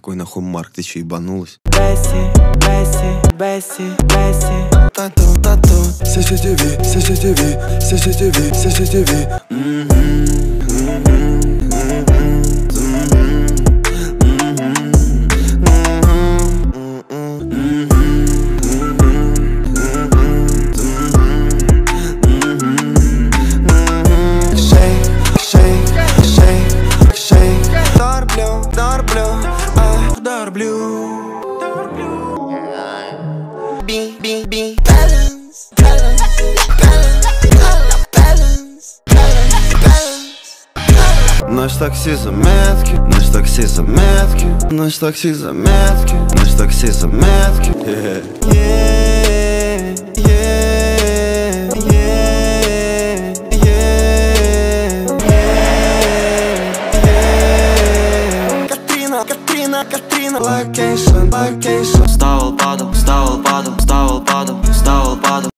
Какой нахуй Марк, ты че, ебанулась? Бесси, Бесси, Бесси, Бесси. Тату, тату, CCTV, CCTV, CCTV, CCTV. Balance, balance, balance, balance. Наш такси заметки, наш такси заметки, наш такси заметки, наш такси заметки. Катрина, Катрина, Катрина. Location, location. Вставал, падал, вставал, падал, вставал, падал, вставал, падал.